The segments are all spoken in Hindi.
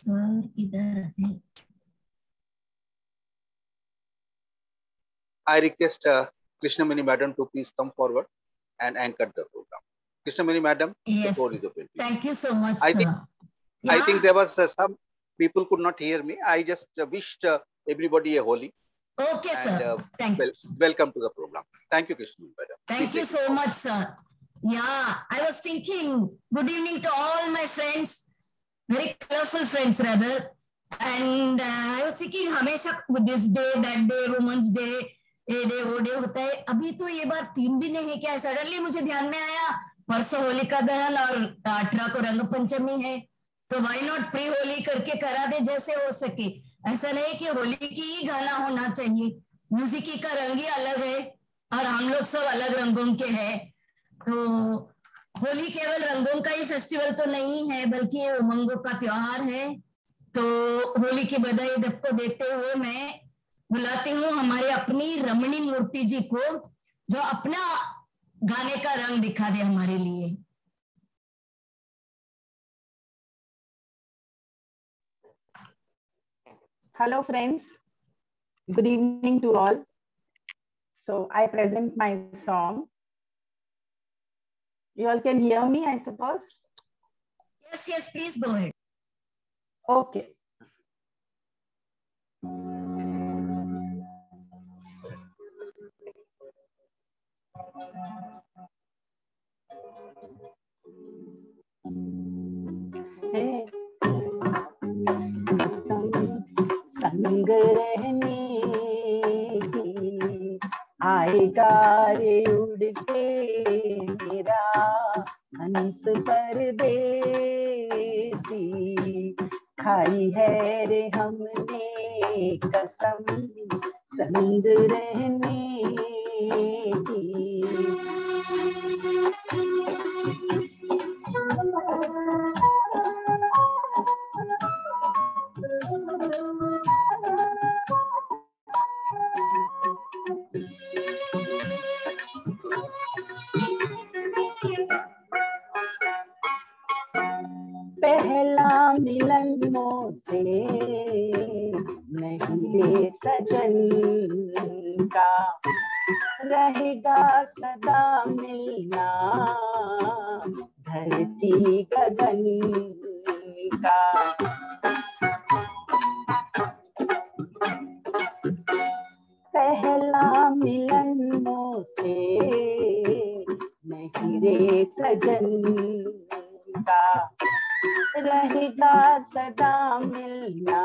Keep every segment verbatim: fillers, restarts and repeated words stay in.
सर इधर है। I request uh, Krishnamani Madam to please come forward and anchor the program. Krishnamani Madam, Yes. the floor is open. Thank you so much, I sir. think, yeah. I think there was uh, some people could not hear me. I just uh, wished uh, everybody a holy. Okay, and, sir. Uh, Thank well, you. Welcome to the program. Thank you, Krishnamani Madam. Thank please you so much, sir. Yeah, I was thinking, good evening to all my friends, very colorful friends rather. And uh, I was thinking, हमेशा this day, that day, Women's Day, ये डे वो डे होता है. अभी तो ये बार थीम भी नहीं है क्या? सडनली मुझे ध्यान में आया परसों होलिका दहन और अठारह को रंग पंचमी है, तो वाई नॉट प्री होली करके करा दे जैसे हो सके. ऐसा नहीं कि होली की ही गाना होना चाहिए, म्यूजिक की का रंग ही अलग है और हम लोग सब अलग रंगों के हैं. तो होली केवल रंगों का ही फेस्टिवल तो नहीं है, बल्कि ये उमंगों का त्योहार है. तो होली की बधाई सबको देते हुए मैं बुलाती हूँ हमारे अपनी रमणी मूर्ति जी को, जो अपना गाने का रंग दिखा दे हमारे लिए. Hello friends, good evening to all. So I present my song. You all can hear me, I suppose? Yes, yes, please go ahead. Okay. Hey. संग रहने की आएगा रे उड़ के मेरा हंस परदेसी, खाई है रे हमने कसम संग रहने की. पहला मिलन मोसे नहीं रे सजन का, रहेगा सदा मिलना धरती गगन का. पहला मिलन मोसे नहीं रे सजन का, रहेगा सदा मिलना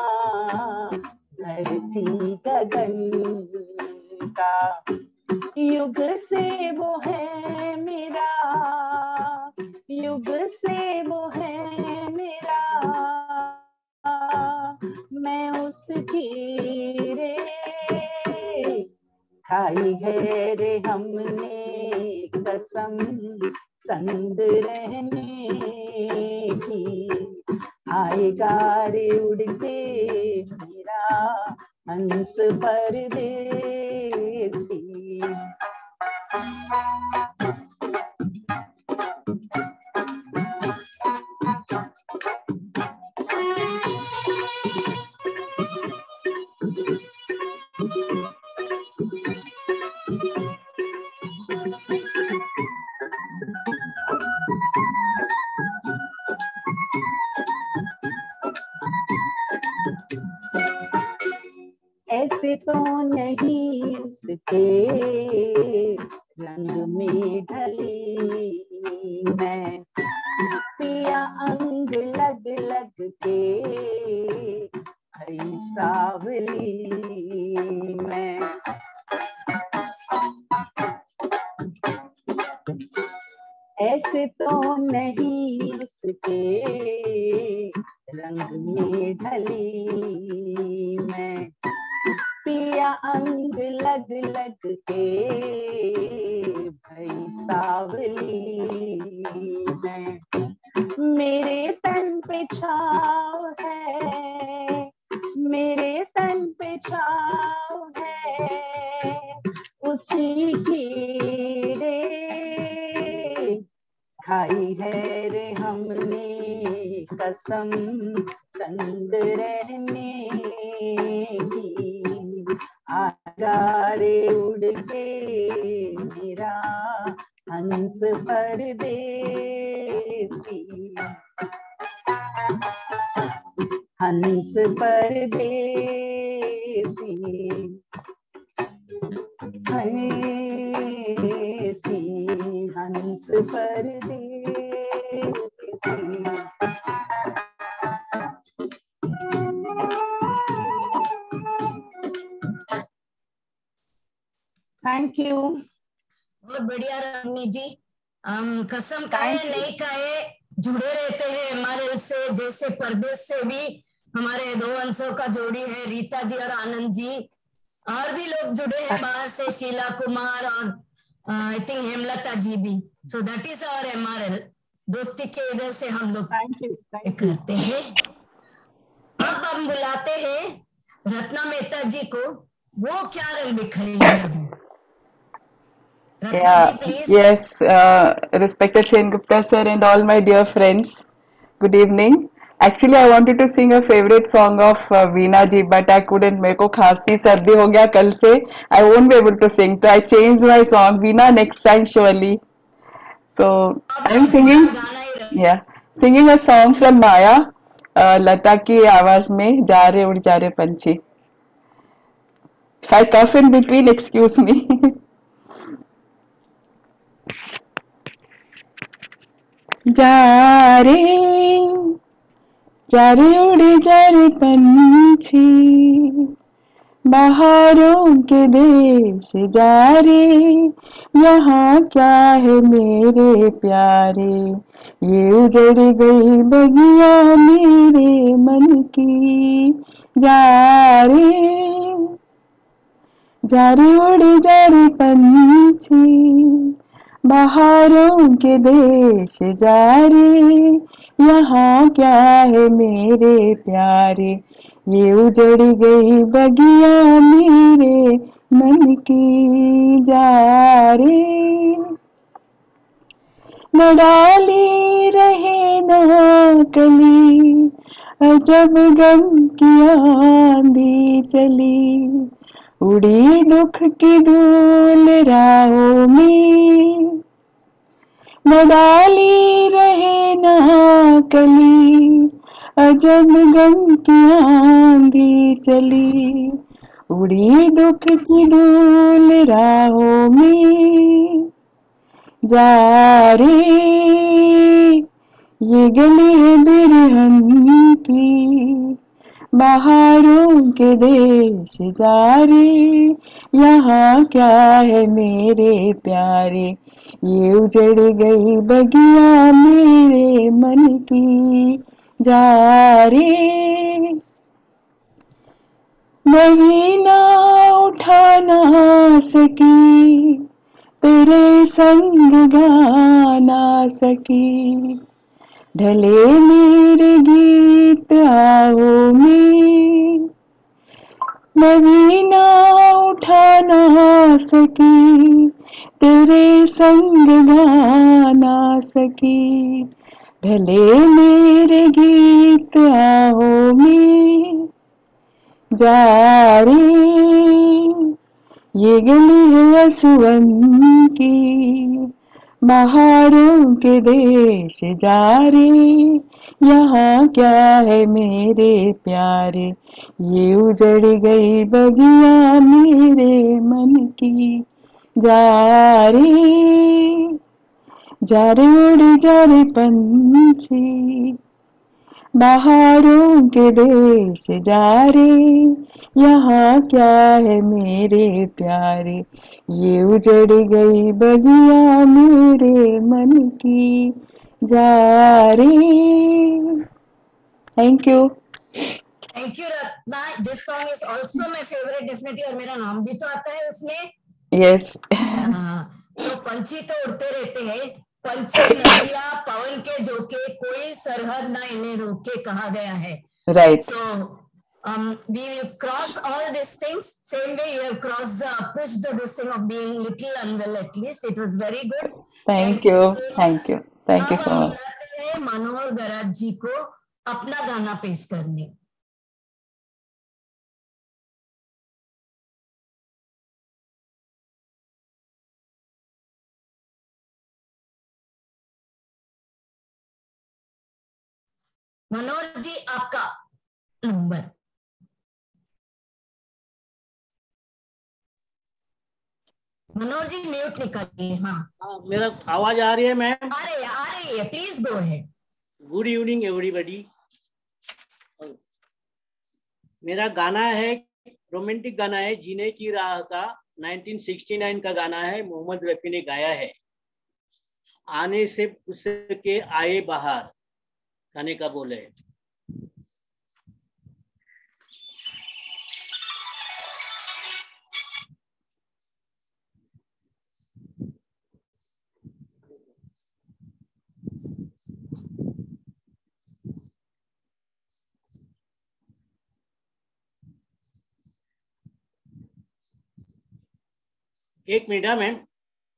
धरती गगन का. युग से वो है मेरा, युग से वो है मेरा, मैं उसकी रे खाई है रे हमने कसम संग रहने की. आएगा रे उड़ के मेरा हंस परदेसी. ऐसे तो नहीं उसके रंग में ढली मैं, पिया अंग लग लग के हरी सावली मैं. ऐसे तो नहीं उसके रंग में ढली मैं, पिया अंग लग लग के भई सावली मैं. मेरे तन पे छाव है, मेरे तन पे छाव है, उसी की रे खाई है रे हमने कसम संग रहने की, आजा रे उड़ के मेरा हंस परदेसी, हंस परदेसी, हंसी हंस परदेसी। Thank you. बहुत बढ़िया रमनी जी। हम कसम खाए नहीं खाए जुड़े रहते हैं एमआरएल से, जैसे परदेश से भी हमारे दो अंशों का जोड़ी है, रीता जी और आनंद जी, और भी लोग जुड़े हैं बाहर से, शीला कुमार और आई थिंक हेमलता जी भी। So that is our MRL, दोस्ती के इधर से हम लोग करते हैं। अब हम बुलाते हैं रत्ना मेहता जी को, वो क्या रंग बिखरेंगे अभी। Yeah, yes, uh, respected Shane Gupta sir and all my dear friends, good evening. Actually, I wanted to sing a favorite song of uh, Veena ji, but I couldn't. मेरे को खांसी सर्दी हो गया कल से, I won't be able to sing. So I changed my song. Veena, next time surely. So I'm singing, yeah, singing a song from Maya, uh, लता की आवाज में, जा रे उड़ जा रे पंछी. If I cough in between, excuse me. जा रे जा रे उड़े जा रे पंछी, बाहरों के देश जा रे, यहाँ क्या है मेरे प्यारे, ये उजड़ गई बगिया मेरे मन की, जा रे जा रे उड़े जा रे पंछी, बाहरों के देश जा रे, यहाँ क्या है मेरे प्यारे, ये उजड़ गई बगिया मेरे मन की, जा रे न डाली रहे न कली, अजब गम की आंधी चली, उड़ी दुख की धूल राहों में, न डाली रहे न कली, अजब गम की आंधी चली, उड़ी दुख की धूल राहों में, जा रे ये गली है बिरहन की, बाहरों के देश जा रे, यहाँ क्या है मेरे प्यारे, ये उजड़ गई बगिया मेरे मन की, जा रे नहीं ना उठा ना सकी, तेरे संग गाना सकी, ढले मेरे गीत आओ में, नगीना उठा ना सकी, तेरे संग गाना सकी, ढले मेरे गीत आओ में, जा रे ये गली है सुवन की, बहारों के देश जा रे, यहाँ क्या है मेरे प्यारे, ये उजड़ गई बगिया मेरे मन की, जा रे जा रे उड़ जा रे पंछी, बहारों के देश जा रे, यहाँ क्या है मेरे प्यारे, ये उजड़ गई बगिया मेरे मन की, जा रे। Thank you thank you Ratna. This song is also my favourite definitely, और मेरा नाम भी तो आता है उसमें। यस तो पंछी तो उड़ते रहते हैं, पंछी नदिया पवन के झोंके, कोई सरहद ना इन्हें रोके कहा गया है। Right so um we will cross all these things same way you have crossed the pushed the this thing of being little unwell, at least it was very good. Thank you, thank you. Thank you अब so हम much. बुलाते हैं मनोहर गराज जी को अपना गाना पेश करने। मनोहर जी आपका नंबर। मनोहर जी म्यूट निकालिए। हाँ हाँ, मेरा आवाज आ रही है मैम? आ रही है, आ रही है, please go ahead. Good evening everybody. मेरा गाना है, रोमांटिक गाना है, जीने की राह का, नाइनटीन सिक्सटी नाइन का गाना है, मोहम्मद रफी ने गाया है। आने से उसके आए बाहर, गाने का बोल है। एक मिनट है मैम।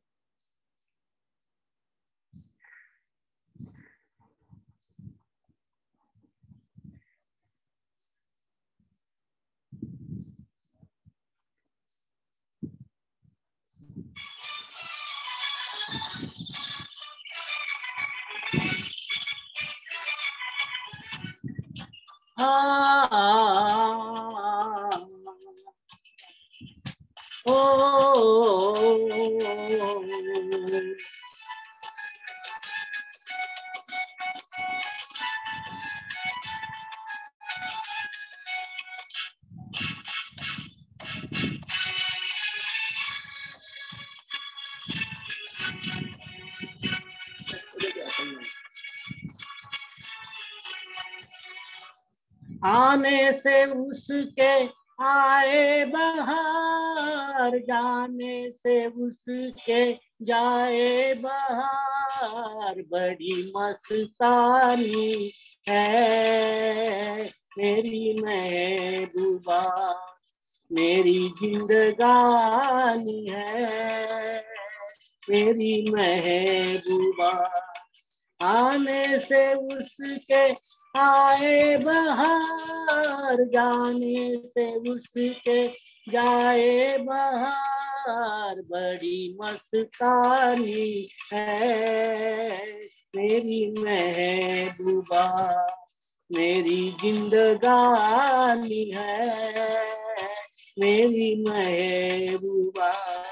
आने से उसके आए बाहर, जाने से उसके जाए बाहर, बड़ी मस्तानी है मेरी महबूबा, मेरी जिंदगानी है मेरी महबूबा। आने से उसके आए बाहर, जाने से उसके जाए बाहर, बड़ी मस्तानी है मेरी महबूबा, मेरी जिंदगानी है मेरी महबूबा।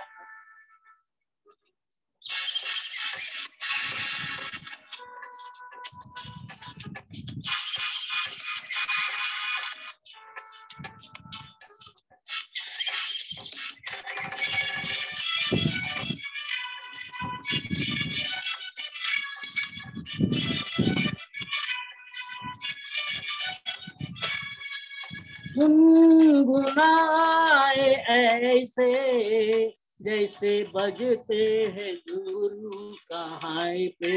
गुनगुनाए ऐसे जैसे बजते हैं गुरु कहाँ पे,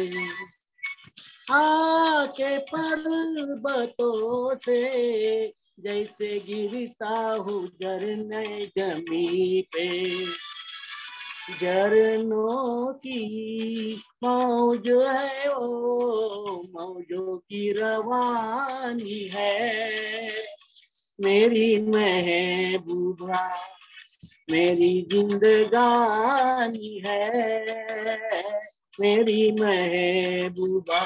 आके पर्वतों से जैसे गिरता हूँ झरने जमी पे। झरनों की मौज है ओ मौजों की रवानी है मेरी महबूबा, मेरी जिंदगानी है मेरी महबूबा।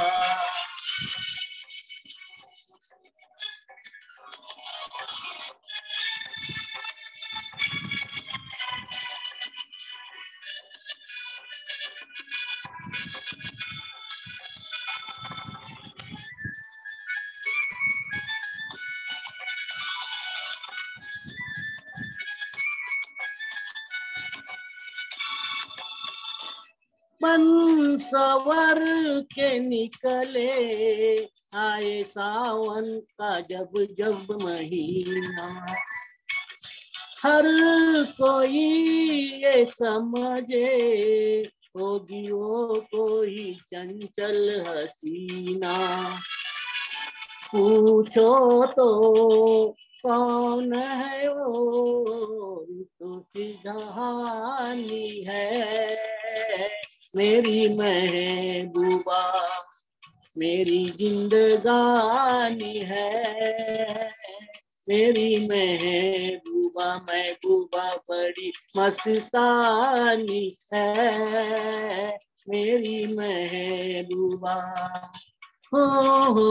बन सवर के निकले आए सावन का जब जब महीना, हर कोई ये समझे होगी वो कोई चंचल हसीना। पूछो तो कौन है वो, तो की कहानी है मेरी महबूबा मेरी जिंदगानी है, मेरी महबूबा महबूबा बड़ी मस्तानी है, मेरी महबूबा हो हो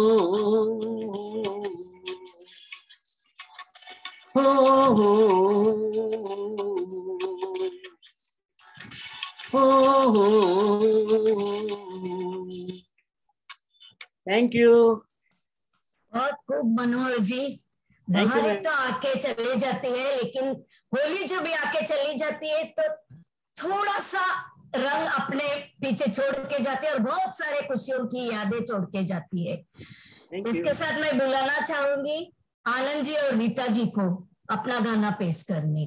हो हो हो। Thank you. बहुत खूब मनोहर जी। बाहर तो आके चले जाती है, लेकिन होली जो भी आके चली जाती है तो थोड़ा सा रंग अपने पीछे छोड़ के जाती है और बहुत सारे खुशियों की यादें छोड़ के जाती है। इसके साथ मैं बुलाना चाहूंगी आनंद जी और रीता जी को अपना गाना पेश करने।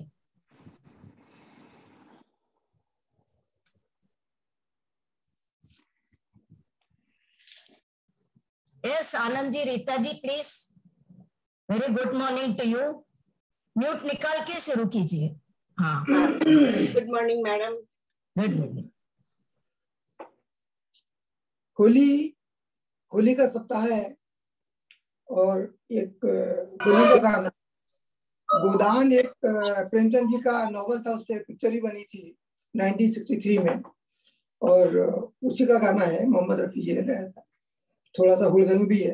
Yes Anand ji, Rita ji please. Very good morning to you. Mute निकाल के शुरू कीजिए। हाँ good morning madam. Good morning. Holi Holi का सप्ताह है और एक होली का गाना गोदान एक प्रेमचंद जी का नॉवल था, उस पर पिक्चर ही बनी थी नाइनटीन सिक्सटी थ्री में और उसी का गाना है, मोहम्मद रफी जी ने गाया था। थोड़ा सा हुड़दंग भी है।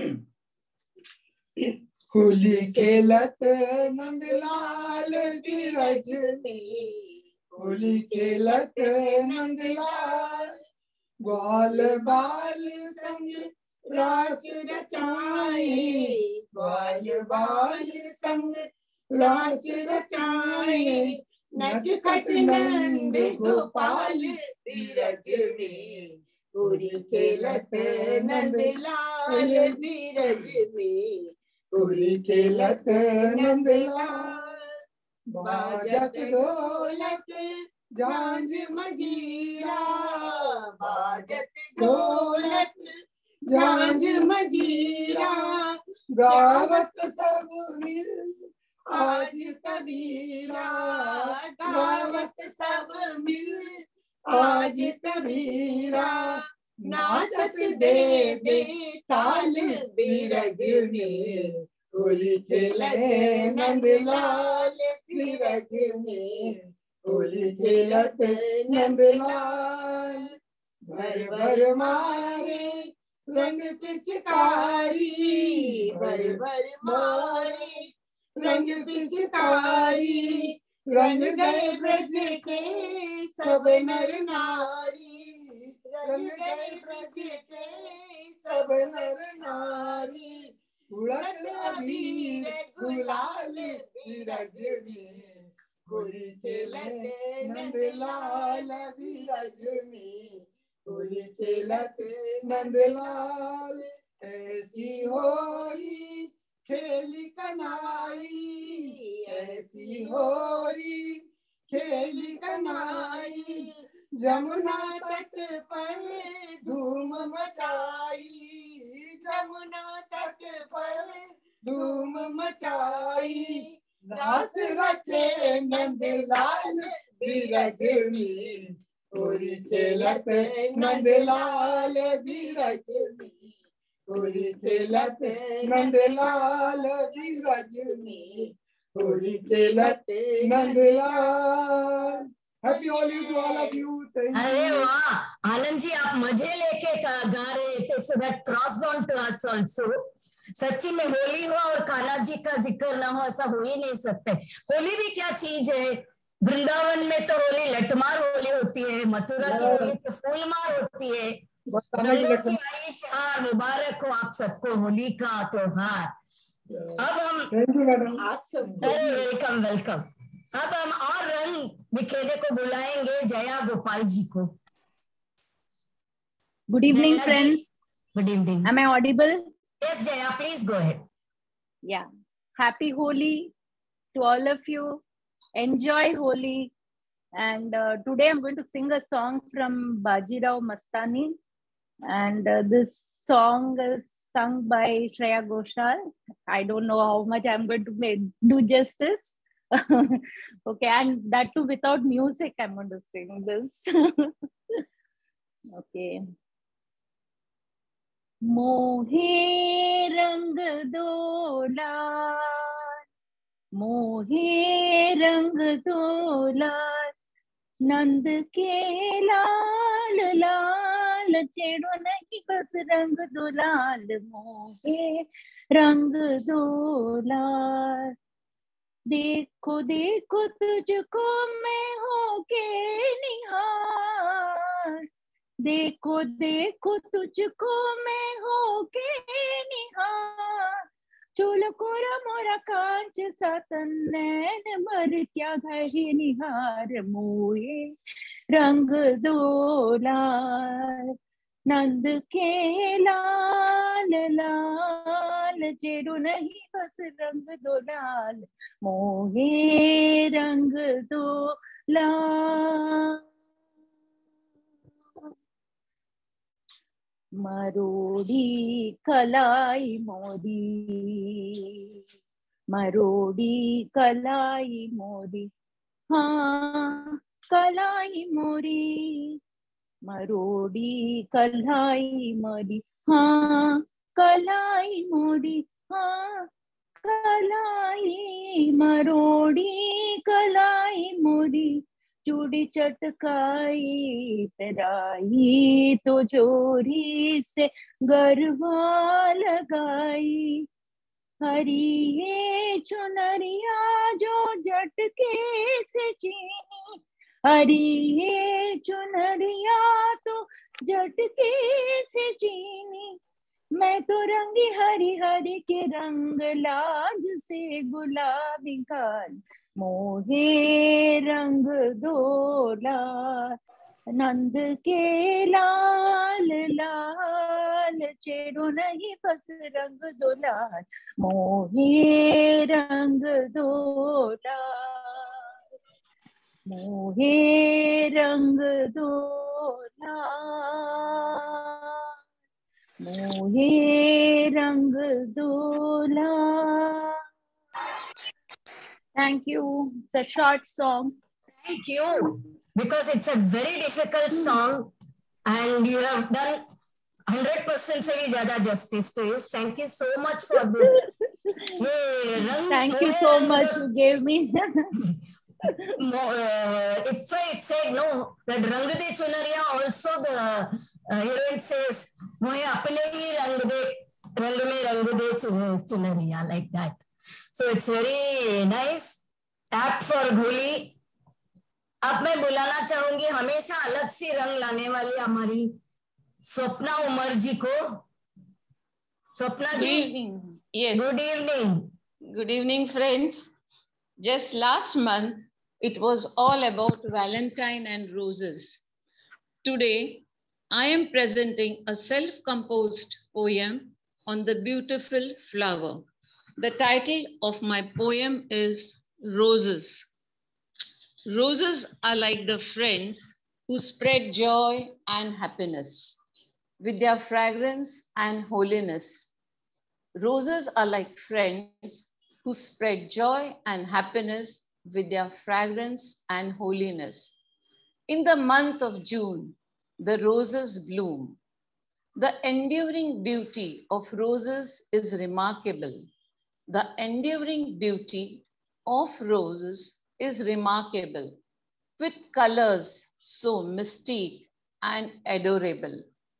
होली खेलत नंदलाल बीरज में, होली खेलत नंदलाल ग्वाल बाल संग रास रचाए, ग्वाल बाल संग रास रचाए, नटखट नंद गोपाल बीरज में, होली खेलत नंदलाल बीरज में, होली खेलत नंदलाल। बाजत ढोलक झांझ मजीरा, बाजत ढोलक झांझ मजीरा, गावत सब मिल आज कबीरा, गावत सब मिल आज कबीरा, नाचत दे दे ताल बीरज में, होली खेलत नंदलाल बीरज में, होली खेलत नंदलाल। भर भर मारे रंग पिचकारी, भर भर मारे रंग पिचकारी, रंग गए ब्रज के सब नर नारी, रंग गए ब्रज के सब नर नारी, उड़त अबीर गुलाल बीरज में, होली खेलत नंदलाल बीरज में, होली खेलत नंदलाल। ऐसी होली खेली कनाई, ऐसी होली खेली कनाई, जमुना तट पर धूम मचाई, जमुना तट पर धूम मचाई, रास रचे नंदलाल बीरज में, होली खेलत नंदलाल बीरज में, होली खेलत नंदलाल बीरज में, होली खेलत Nandlal. Happy Holi to all of you. अरे वाह आनंद जी, आप मजे लेके गा रहे थे, so that crossed on to us also. सच्ची में होली हो और कान्हा जी का जिक्र ना हो, ऐसा हो ही नहीं सकते। होली भी क्या चीज है। वृंदावन में तो होली लठमार होली होती है, मथुरा की होली तो फूलमार होती है। हाँ, मुबारक हो आप सबको होली का त्योहार। अब हम आप सब वेलकम वेलकम। अब हम और रंग बिखेरने को बुलाएंगे जया गोपाल जी को। Good evening, Jaya friends. ji. Good evening. Am I audible? Yes, Jaya, please go ahead. Yeah. Happy Holi to all of you. Enjoy Holi. And uh, today I'm going to sing a song from Bajirao Mastani. And uh, this song is sung by Shreya Ghoshal. I don't know how much I'm going to make, do justice. Okay, and that too without music, I'm going to sing this. Okay. मोहे रंग दो लाल, मोहे रंग दो लाल, नंद के लाल लाल, छेड़ो नहीं बस रंग दो लाल, मोहे रंग दो लाल। देखो देखो तुझको मैं होके निहार, देखो देखो तुझको मैं होके निहार, चूल कोरा मोरा कांच सा तन, नैन भर क्या घड़ी निहार, मोहे रंग दो लाल, नंद के लाल लाल, छेड़ो नहीं बस रंग दो लाल, मोहे रंग दो लाल। मरोड़ी कलाई मोरी, मरोड़ी कलाई मोरी, हाँ कलाई मोरी, मरोड़ी कलाई मोरी, हाँ कलाई मोरी, हाँ कलाई, मरोड़ी कलाई मोरी, चूड़ी चटकाई तराई तो जोरी से गरबा लगाई, हरी ये चुनरिया जो झटके से चीनी, हरी ये चुनरिया तो झटके से चीनी, मैं तो रंगी हरी हरी के रंग लाज से गुलाबी गाल, मोहे रंग दो लाल, नंद के लाल लाल, छेड़ो नहीं बस रंग दो लाल, मोहे रंग दो लाल, मोहे रंग दो लाल, मोहे रंग दो लाल। Thank you. It's a short song. Thank you, because it's a very difficult song and you have done one hundred percent से भी ज़्यादा justice to it. Thank you so much for this. ये रंग Thank you so much. You gave me. uh, it's why it said no, that Rang De Chunariya also the uh, heroine says, Mohe apne hi rang de, rang mein rang de chunariya, like that. So it's very nice. Apt for Holi. अब मैं बुलाना चाहूंगी हमेशा अलग सी रंग लाने वाली हमारी स्वप्ना उमर जी को. Swapna Good ji. evening. Yes. Good evening. Good evening, friends. Just last month, it was all about Valentine and roses. Today, I am presenting a self-composed poem on the beautiful flower. The title of my poem is Roses. Roses are like the friends who spread joy and happiness with their fragrance and holiness. Roses are like friends who spread joy and happiness with their fragrance and holiness. In the month of June, the roses bloom. The enduring beauty of roses is remarkable. The enduring beauty of roses is remarkable, with colors so mystic and adorable.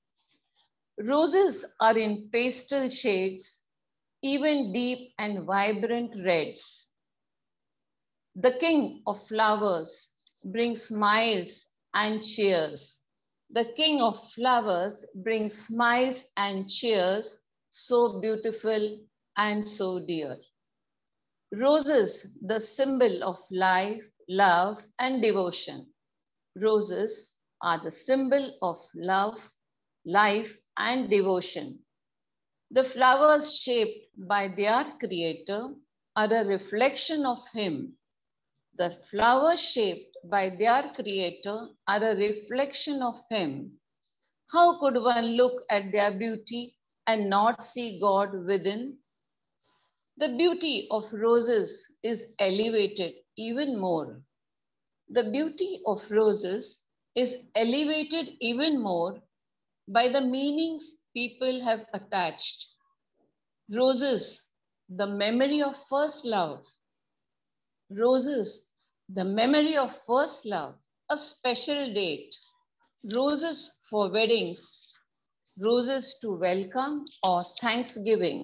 Roses are in pastel shades, even deep and vibrant reds. The king of flowers brings smiles and cheers. The king of flowers brings smiles and cheers, so beautiful and so dear. Roses, the symbol of life, love, and devotion. Roses are the symbol of love, life, and devotion. The flowers shaped by their creator are a reflection of him. The flowers shaped by their creator are a reflection of him. How could one look at their beauty and not see God within? The beauty of roses is elevated even more. The beauty of roses is elevated even more by the meanings people have attached. Roses, the memory of first love. Roses, the memory of first love, a special date. Roses for weddings, roses to welcome or thanksgiving.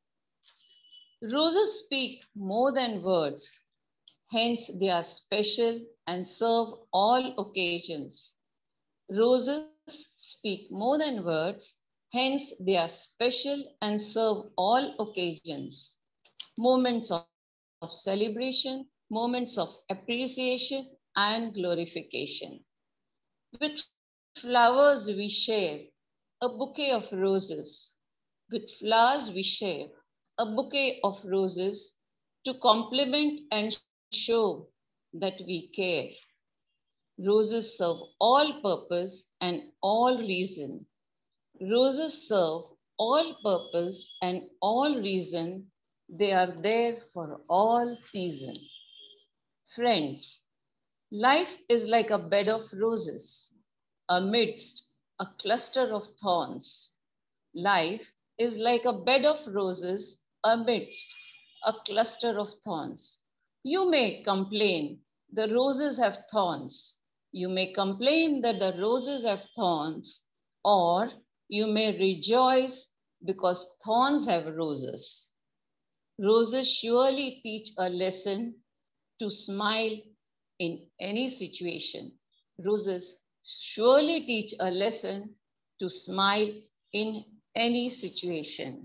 Roses speak more than words, hence they are special and serve all occasions. Roses speak more than words, hence they are special and serve all occasions. Moments of, of celebration, moments of appreciation and glorification. With flowers we share a bouquet of roses. With flowers we share a bouquet of roses to compliment and show that we care. Roses serve all purpose and all reason. Roses serve all purpose and all reason. They are there for all season. Friends, life is like a bed of roses amidst a cluster of thorns. Life is like a bed of roses amidst a cluster of thorns. You may complain the roses have thorns. You may complain that the roses have thorns, or you may rejoice because thorns have roses. Roses surely teach a lesson to smile in any situation. Roses surely teach a lesson to smile in any situation.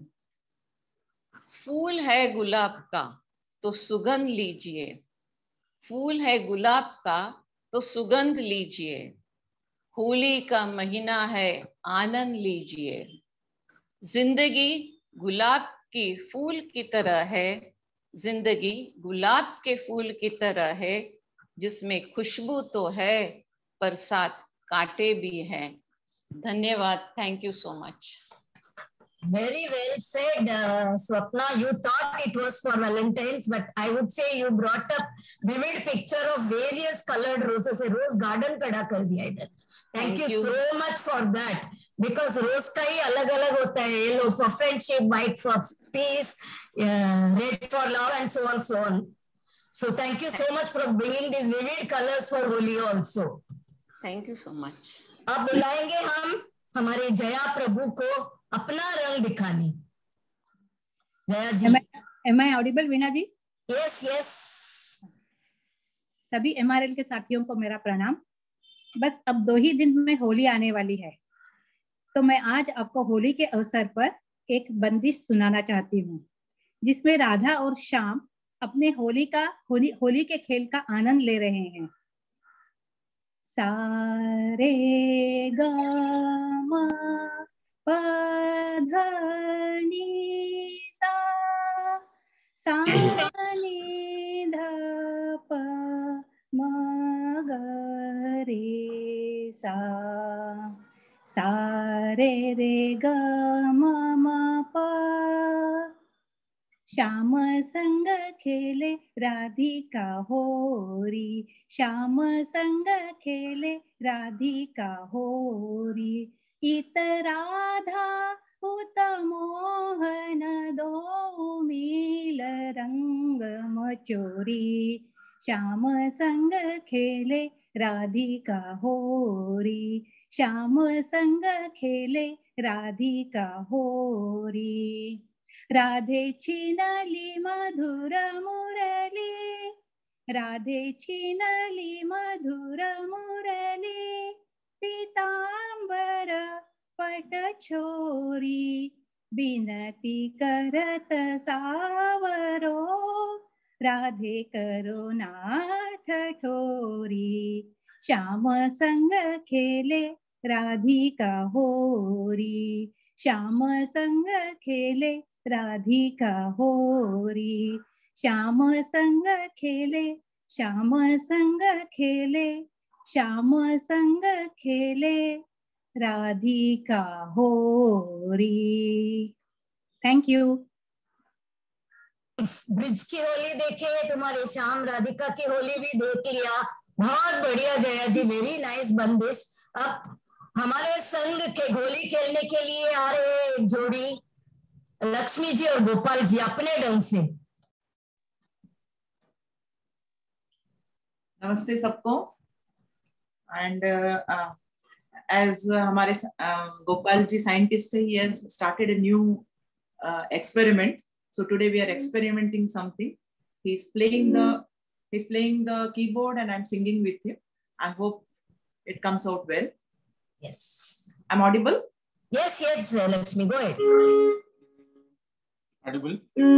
फूल है गुलाब का तो सुगंध लीजिए, फूल है गुलाब का तो सुगंध लीजिए, होली का महीना है आनंद लीजिए। जिंदगी गुलाब की फूल की तरह है, जिंदगी गुलाब के फूल की तरह है, जिसमें खुशबू तो है पर साथ कांटे भी हैं। धन्यवाद। Thank you so much. Very well said, uh, Swapna. You thought it was for Valentine's, but I would say you brought up vivid picture of various colored roses. A rose garden खड़ा कर दिया इधर. Thank, Thank you, you so much for that. Because rose का ही अलग अलग होता है. Yellow for friendship, white for peace, uh, red for love, and so on, so on. So thank you so much for bringing these vivid colors for Holi also. Thank you so much. अब बुलाएंगे हम हमारे जया प्रभु को अपना रंग दिखाने। Jaya ji, am I audible, Veena ji? Yes, yes. सभी एम आर एल के साथियों को मेरा प्रणाम। बस अब दो ही दिन में होली आने वाली है, तो मैं आज आपको होली के अवसर पर एक बंदिश सुनाना चाहती हूँ, जिसमें राधा और श्याम अपने होली का होली होली के खेल का आनंद ले रहे हैं। सारे गा मा पा धा नी सा सा नी धा प म ग रे सा सा रे रे ग म म प। श्याम संग खेले राधिका होरी, श्याम संग खेले राधिका होरी। इत राधा उत मोहन दो मिल रंग मचोरी, श्याम संग खेले राधिका होरी, श्याम संग खेले राधिका होरी। राधे छिनली मधुर मुरली, राधे छिनली मधुर मुरली। पीतांबर पट छोरी, बिनती करत सावरो, राधे करो नाथ ठोरी। श्याम संग खेले राधिका होरी, श्याम संग खेले राधिका होरी। श्याम संग खेले, श्याम संग खेले, श्याम संग खेले राधिका होरी। Thank you. ब्रिज की होली देखे, तुम्हारे श्याम राधिका की होली भी देख लिया। बहुत बढ़िया जया जी, वेरी नाइस बंदिश। अब हमारे संघ के होली खेलने के लिए आ रहे एक जोड़ी लक्ष्मी जी और गोपाल जी अपने ढंग से। नमस्ते सबको। एंड एज हमारे uh, गोपाल जी साइंटिस्ट है, he has started a new uh, experiment. So today we are experimenting something. He's playing the he's playing the keyboard and I'm singing with him. I hope it comes out well. Yes. I'm audible? Yes, yes, Lakshmi, go ahead. Audible?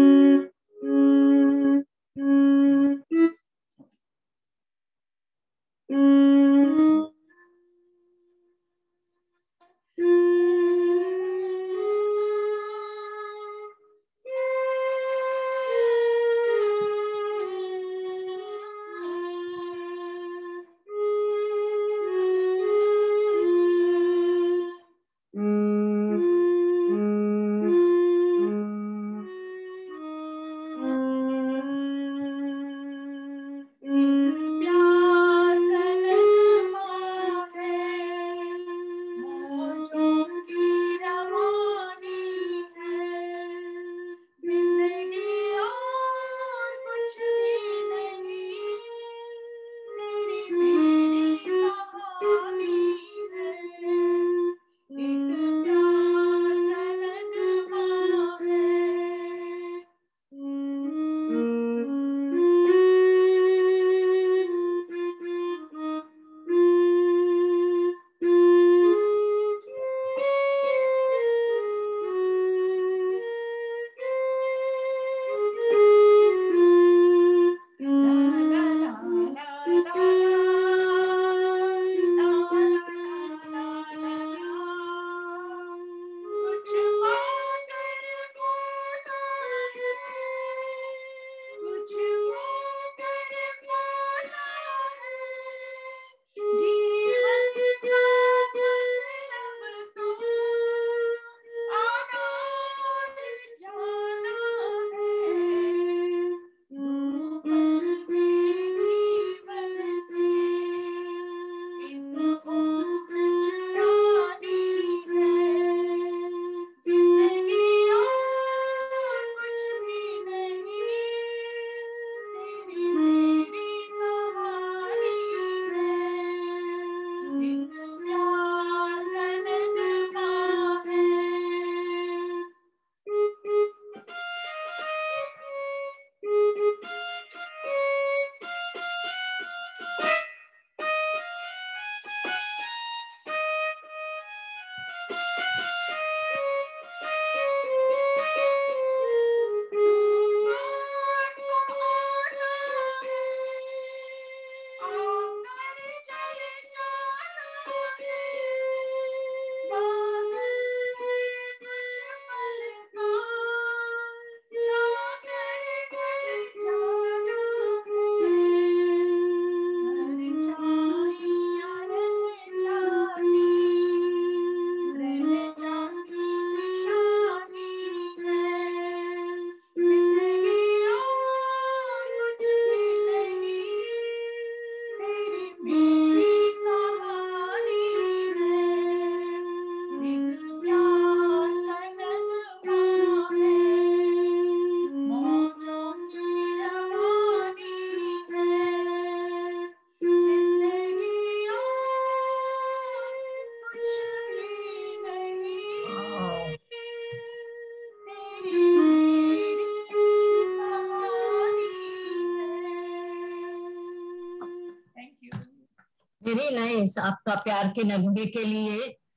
Very nice. आपका प्यार के नगमे के लिए।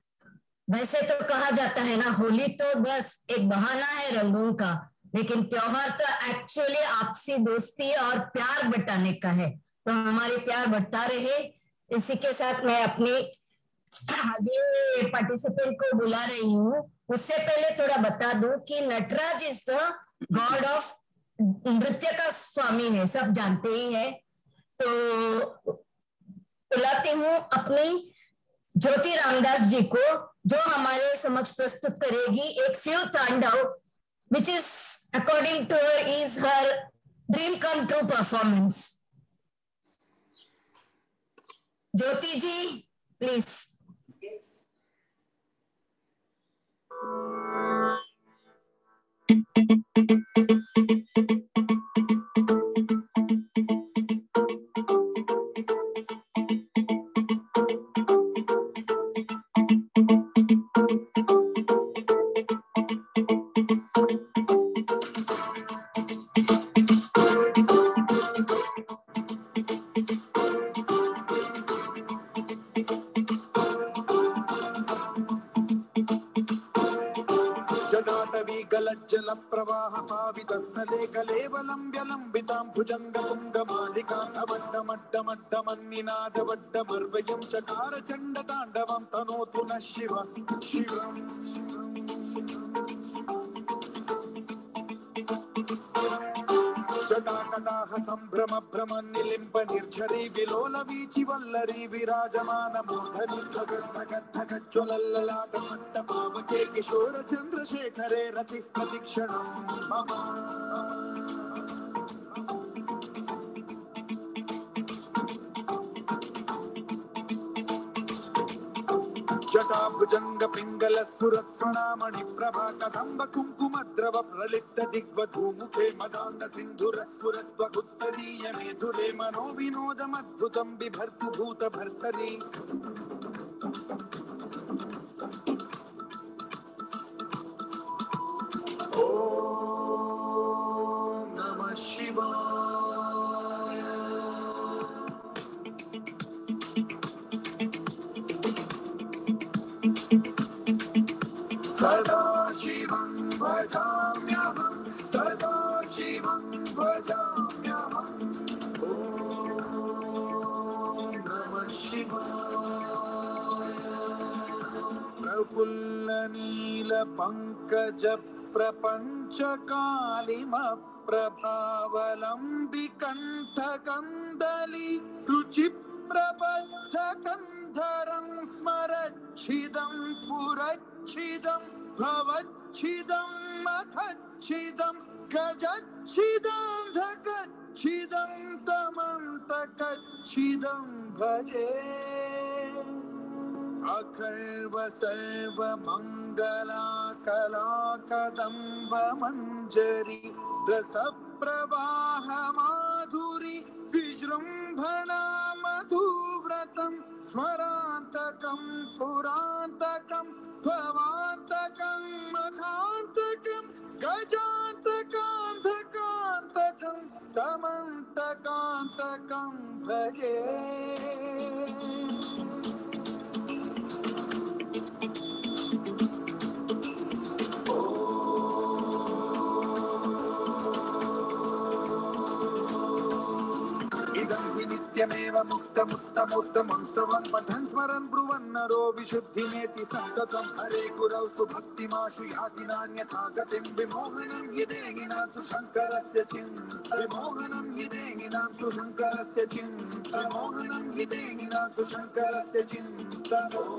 वैसे तो कहा जाता है ना, होली तो बस एक बहाना है रंगों का, लेकिन त्योहार तो एक्चुअली आपसी दोस्ती और प्यार बटाने का है। तो हमारे प्यार बढ़ता रहे। इसी के साथ मैं अपनी आगे पार्टिसिपेंट को बुला रही हूँ। उससे पहले थोड़ा बता दूं कि Nataraj is the god of नृत्य का स्वामी है, सब जानते ही है। तो बुलाती हूँ अपनी ज्योति रामदास जी को, जो हमारे समक्ष प्रस्तुत करेगी एक Shiv Tandav, which is according to her is her dream come true performance. Jyoti ji, please. Yes. जल प्रवाह पावितस्थले कलेवलम्ब्य लम्बितां भुजङ्गतुङ्गमालिकां अवड्डमड्डमड्डमन्निनादवड्डमर्वयं चकार चण्डताण्डवं तनोतु नः शिव शिवम् जटाकटाह सम्भ्रम भ्रम निलिम्ब निर्झरी विलोल वीचि वल्लरी विराजमान मूर्धनि ज्वलल्ललाट मट्ट पावके किशोर चन्द्रशेखरे रति प्रतिक्षणं मम जटा भुजंग पिंगल सुरत्सणामणि प्रभा कदंब कुंकुमद्रव प्रलिप्त दिग्वधूमुखे मदांग सिंधुर स्फुरत्वगुत्तरीय मेधुरे मनो विनोदमद्भुतं बिभर्तु भूत भर्तरी ओम नमः शिवाय सदा शिवं भजाम्यहं सदा शिवं भजाम्यहं ॐ नमः शिवाय प्रफुल्ल नील पंकज प्रपंच कालिम प्रभावलंबि कंठ कंदली रुचि प्रबद्ध कंधरं स्मरच्छिदं पुरच्छिदं भवच्छिदं मखच्छिदं गजच्छिदं धकच्छिदं तमन्तकच्छिदं भजे अखर्व सर्व मंगला कला कदम्ब मंजरी रस प्रवाह माधुरी विजृंभणा मधुव्रतं स्मरान्तकं पुरान्तकं भवान्तकं मखान्तकं गजान्तकान्धकान्तकं समन्तकान्तकं भजे नित्यमेव मुक्तमुत्तमुत्तमस्तवं पठन् स्मरन् ब्रुवन् नरो विशुद्धिमेति सन्ततं हरे गुरौ सुभक्तिमाशु याति नान्यथा गतिं विमोहनं हि देहिनां सुशङ्करस्य चिन्त विमोहनं हि देहिनां सुशङ्करस्य चिन्त विमोहनं हि देहिनां सुशङ्करस्य चिन्त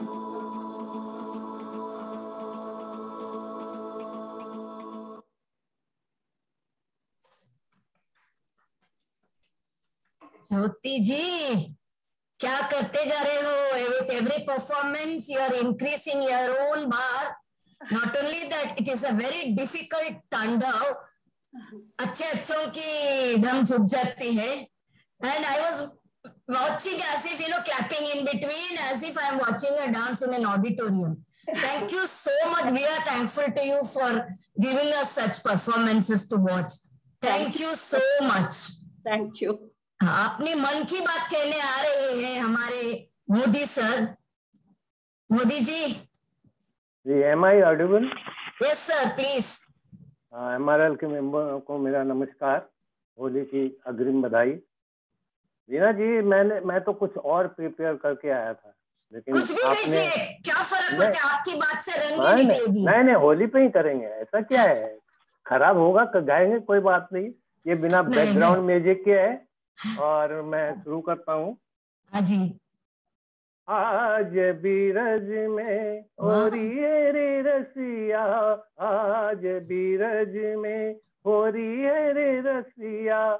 ज्योति जी क्या करते जा रहे हो with every performance you are increasing your own bar not only that it is a very difficult tandav अच्छे अच्छों की दम झुक जाती है and I was watching as if you know clapping in between as if I am watching a dance in an auditorium. Thank you so much. We are thankful to you for giving us such performances to watch. Thank you so much. Thank you. अपनी मन की बात कहने आ रहे हैं हमारे Modi sir Modi ji ji M I audible yes sir please M R L के मेंबर को मेरा नमस्कार होली की अग्रिम बधाई वीना जी मैंने मैं तो कुछ और प्रिपेयर करके आया था लेकिन कुछ भी आपने क्या फर्क पड़ता है आपकी बात से रंग नहीं नहीं, नहीं नहीं होली पे ही करेंगे ऐसा क्या है खराब होगा गाएंगे कोई बात नहीं ये बिना बैकग्राउंड म्यूजिक के है और मैं शुरू करता हूँ जी आज बीरज में होरिए रे रसिया आज बीरज में होरिए रे रसिया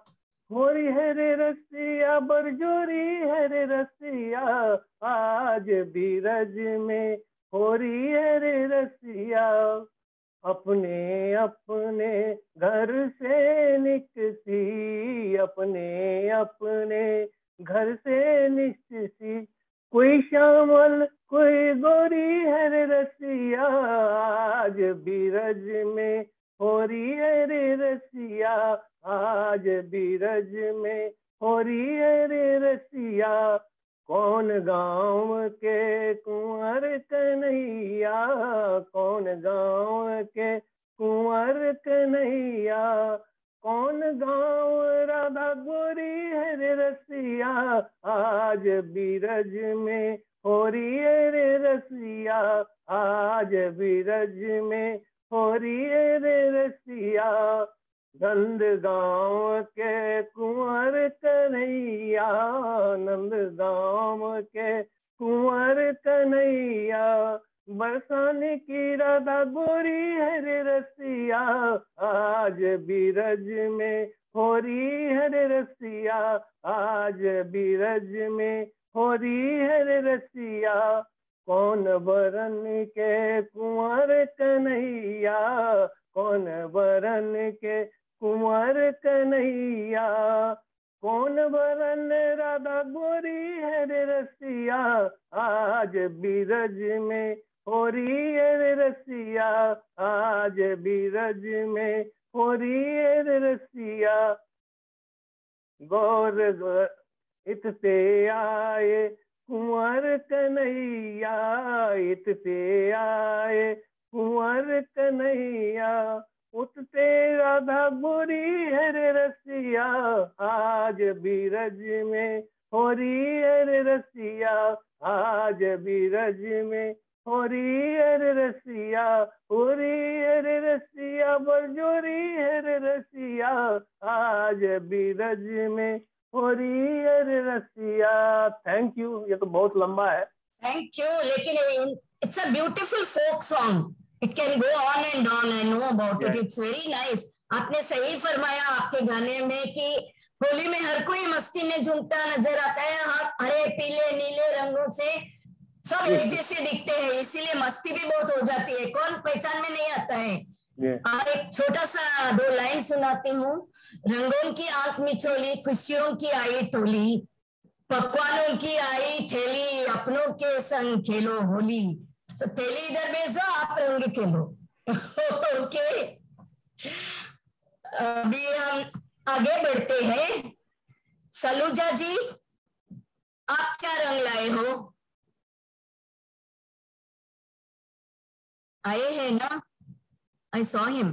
होरी है रे रसिया बरजोरी है रे रसिया, आज बीरज में होरी है रे रसिया। अपने अपने घर से निकसी, अपने अपने घर से निकसी, कोई श्यामल कोई गोरी है रे रसिया, आज बीरज में होरी है रे रसिया, आज बीरज में होरी है रे रसिया। कौन गाँव के कुंवर कन्हैया, कौन गाँव के कुंवर कन्हैया, कौन गाँव राधा गोरी है रे रसिया, आज बीरज में होरी है रे रसिया, आज बीरज में होरी है रे रसिया। नंद गाँव के कुंवर कन्हैया, नंद गाँव के कुंवर कन्हैया, बरसाने की राधा गोरी है रे रसिया, आज बीरज में होरी है रे रसिया, आज बीरज में होरी है रे रसिया। कौन बरन के कुंवर कन्हैया, कौन बरन के कुंवर कन्हैया, कौन बरन राधा गोरी है रे रसिया, आज बीरज में होरी है रे रसिया, आज बीरज में होरी है रे रसिया। गौर इत से आए कुंवर कन्हैया, इत से आए कुंवर कन्हैया, उठते राधा गोरी है रे रसिया, आज बीरज में होरी है रे रसिया, आज बीरज में होरी है रे रसिया, होरी है रे रसिया बरजोरी है रे रसिया, आज बीरज में होरी है रे रसिया। थैंक यू, ये तो बहुत लंबा है। थैंक यू, लेकिन it's a beautiful folk song, it can go on and on, I know about it, it's very nice. आपने सही फरमाया आपके गाने में कि होली में हर कोई मस्ती में झूमता नजर आता है, हरे पीले नीले रंगों से सब एक जैसे दिखते हैं, इसीलिए मस्ती भी बहुत हो जाती है, कौन पहचान में नहीं आता है। और एक छोटा सा दो लाइन सुनाती हूँ। रंगों की आंख मिचोली, खुशियों की आई टोली, पकवानों की आई थैली, अपनों के संग खेलो होली। So, थैली इधर भेजो, आप रंग खेलो। ओके, अभी हम आगे बढ़ते हैं। सलूजा जी, आप क्या रंग लाए हो? आए हैं ना? I saw him.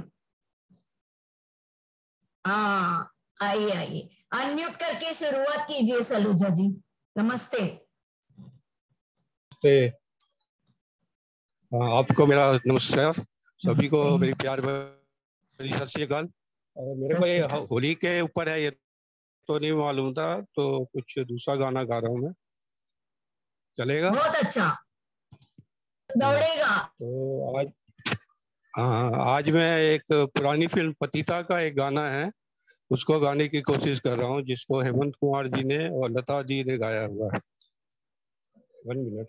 हाँ, आइए आइए, अनम्यूट करके शुरुआत कीजिए सलूजा जी। नमस्ते। नमस्ते, आपको मेरा नमस्कार, सभी को मेरी प्यार भरी सत श्री अकाल। और मेरे को ये होली के ऊपर है, ये तो नहीं मालूम था, तो कुछ दूसरा गाना गा रहा हूँ मैं, चलेगा? बहुत अच्छा, दौड़ेगा। तो आज हाँ, आज मैं एक पुरानी फिल्म पतिता का एक गाना है उसको गाने की कोशिश कर रहा हूँ, जिसको हेमंत कुमार जी ने और लता जी ने गाया हुआ है। One minute.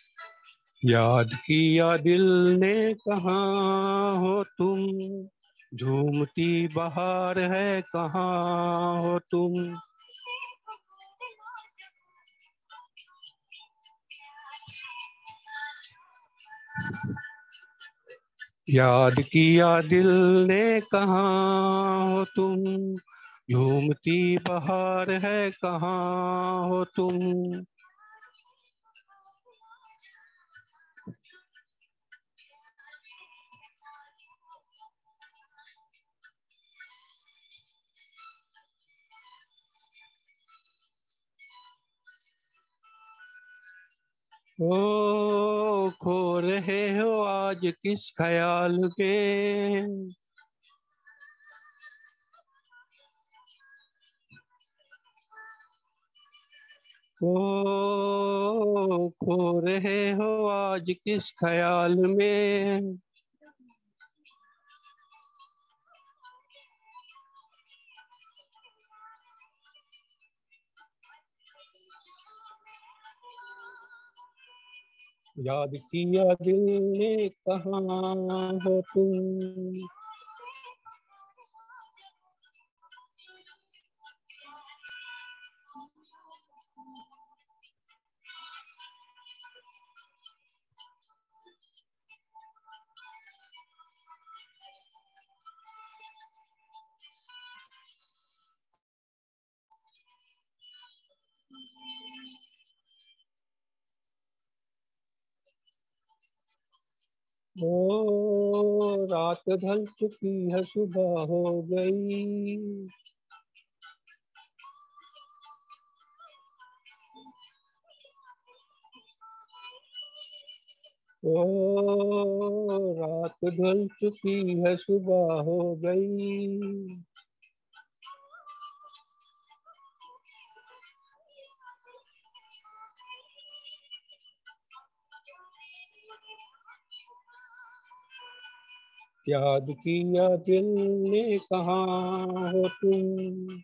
याद किया दिल ने कहाँ हो तुम, झूमती बहार है कहाँ हो तुम। याद किया दिल ने कहाँ हो तुम, झूमती बहार है कहाँ हो तुम। ओ खो रहे हो आज किस ख्याल में, ओ खो रहे हो आज किस ख्याल में। याद किया दिल ने कहाँ हो तुम। ओ रात ढल चुकी है सुबह हो गई, ओ रात ढल चुकी है सुबह हो गई। याद किया दिल ने कहाँ हो तुम।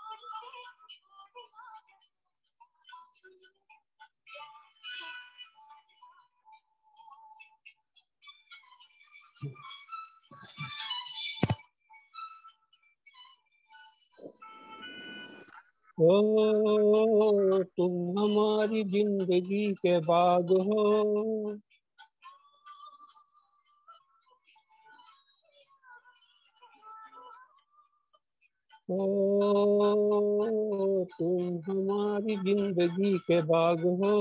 ओ तुम हमारी जिंदगी के बाग हो, ओ तुम हमारी जिंदगी के बाग हो।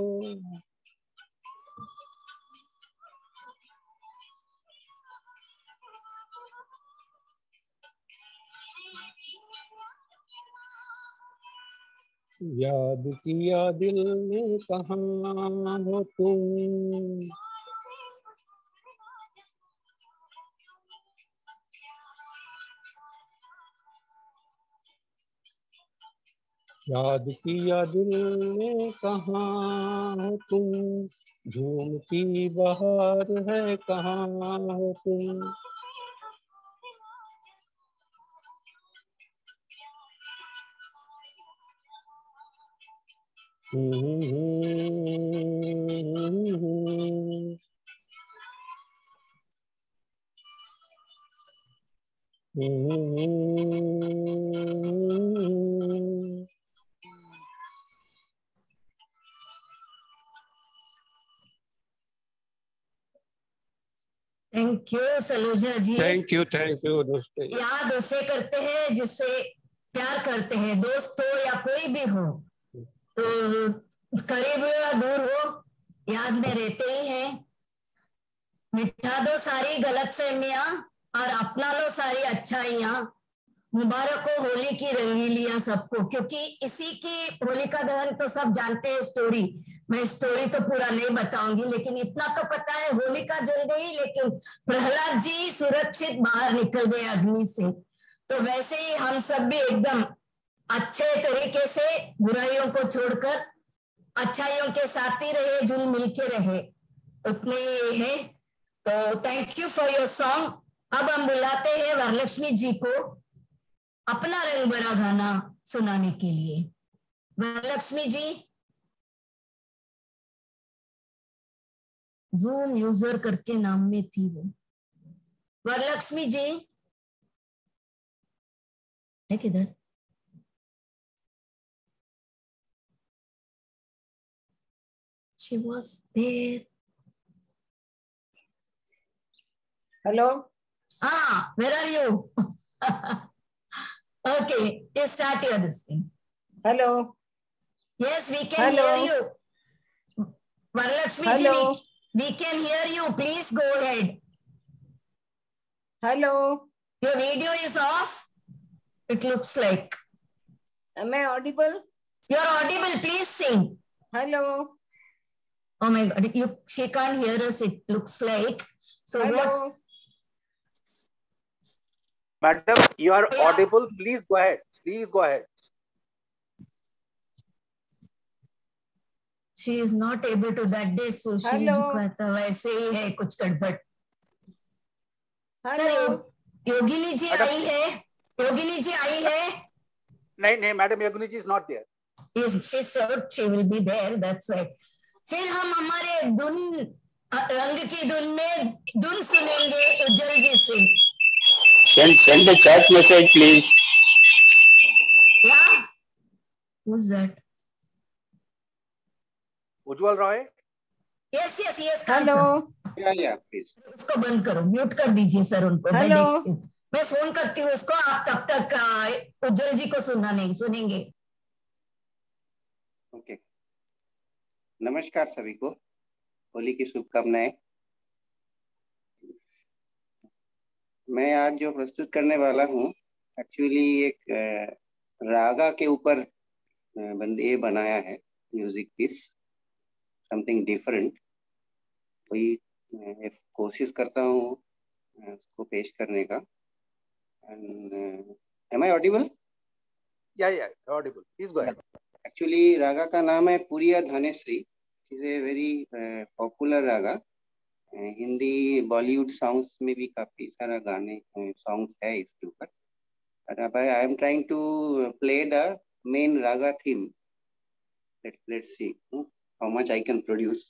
याद किया दिल ने कहाँ हो तुम। याद किया दिल ने कहाँ हो तुम, झूमती बहार है कहाँ हो तुम। Thank you Saluja ji. Thank you thank you दोस्तों। याद उसे करते हैं जिससे प्यार करते हैं, दोस्त हो या कोई भी हो, तो करीब हो या दूर हो, याद में रहते ही हैं। मिटा दो सारी गलतफहमियां और अपना लो सारी अच्छाइयां। मुबारक हो होली की रंगीलियां सबको, क्योंकि इसी की होलिका दहन तो सब जानते हैं स्टोरी। मैं स्टोरी तो पूरा नहीं बताऊंगी, लेकिन इतना तो पता है होलिका जल गई लेकिन प्रहलाद जी सुरक्षित बाहर निकल गए अग्नि से। तो वैसे ही हम सब भी एकदम अच्छे तरीके से बुराइयों को छोड़कर अच्छाइयों के साथ ही रहे, जुल मिल के रहे, उतने ही है। तो thank you for your song. अब हम बुलाते हैं वरलक्ष्मी जी को अपना रंग भरा गाना सुनाने के लिए। वरलक्ष्मी जी, जूम यूजर करके नाम में थी वो। वरलक्ष्मी जी। है किधर? She was there. Hello. Ah, where are you? Okay, you start your this thing. Hello. Yes, we can Hello. hear you. Varalakshmi ji, Hello. we, we can hear you. Please go ahead. Hello. Your video is off. It looks like. Am I audible? You're audible. Please sing. Hello. Oh my God, you, she can't hear us. It looks like. So Hello. what? Madam, you are audible. Please go ahead. Please go ahead. She is not able to that day. So she Hello. वैसे ही है कुछ गड़बड़. Hello. सर योगिनी जी आई है. योगिनी जी आई है. नहीं नहीं madam, Yogini ji is not there. Yes, she said she will be there. That's right. फिर हम हमारे धुन रंग की धुन में धुन सुनेंगे उज्जवल जी से. Send send the chat message, please. Yeah. Who's that? Ujjwal Roy. Yes, yes, yes. Hello. Yeah, yeah, please. उसको बंद करो, म्यूट कर दीजिए सर उनको. मैं Hello. देखती हूँ. मैं फोन करती हूँ उसको. आप तब तक उज्जवल जी को सुनना नहीं सुनेंगे. ओके. नमस्कार सभी को. होली की शुभकामनाएं. मैं आज जो प्रस्तुत करने वाला हूँ एक्चुअली एक रागा के ऊपर बंदे बनाया है म्यूजिक पीस, समथिंग डिफरेंट. वही कोशिश करता हूँ उसको पेश करने का. Am I audible? Yeah yeah audible. Please go ahead. Actually raga का नाम है Puriya Dhanashree. Is a very popular raga. Hindi Bollywood songs में भी काफी सारा गाने सॉन्ग्स है इसके ऊपर. But I am trying to play the main raga theme. Let's see how much I can produce.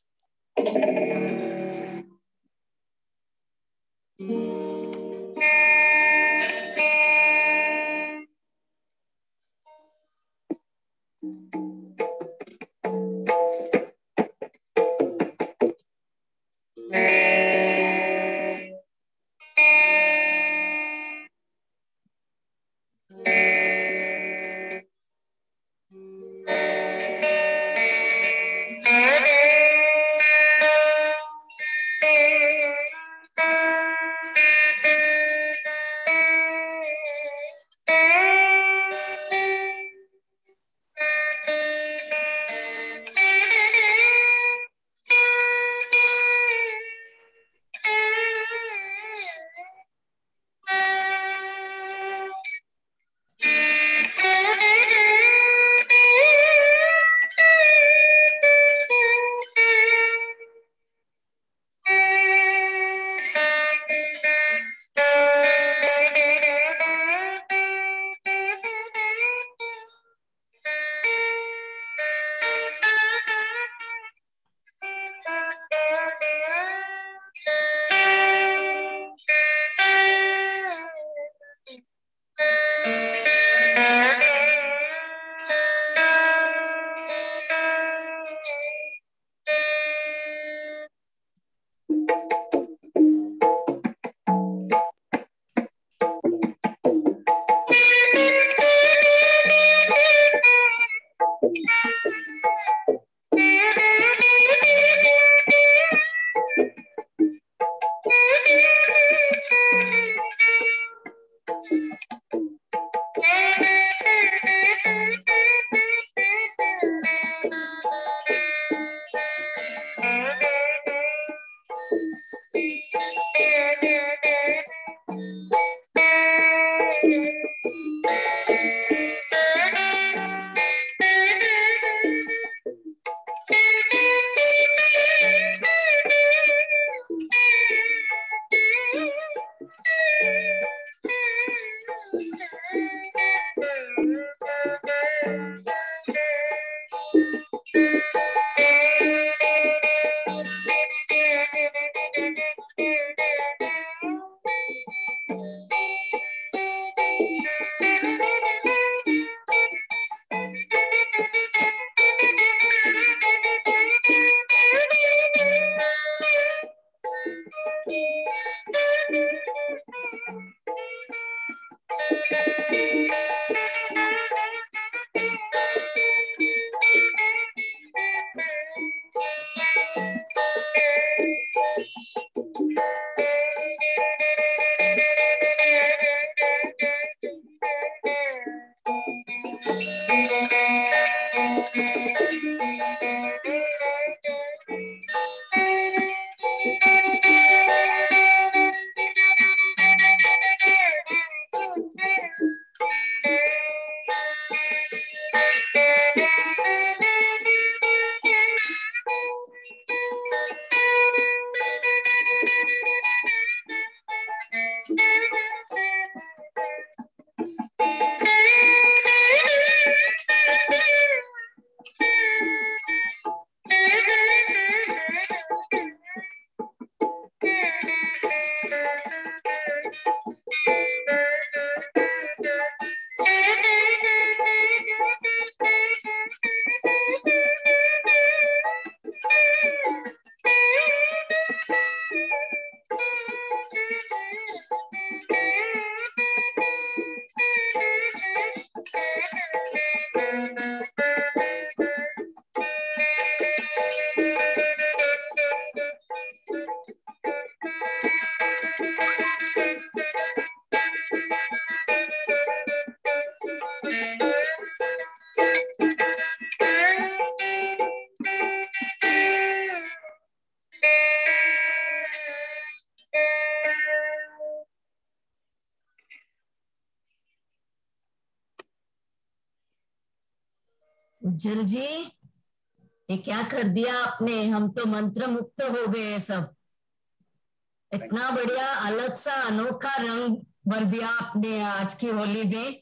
Ujjwal ji, ये क्या कर दिया आपने, हम तो मंत्र मुक्त हो गए सब। इतना बढ़िया अलग सा अनोखा रंग भर दिया आपने आज की होली में।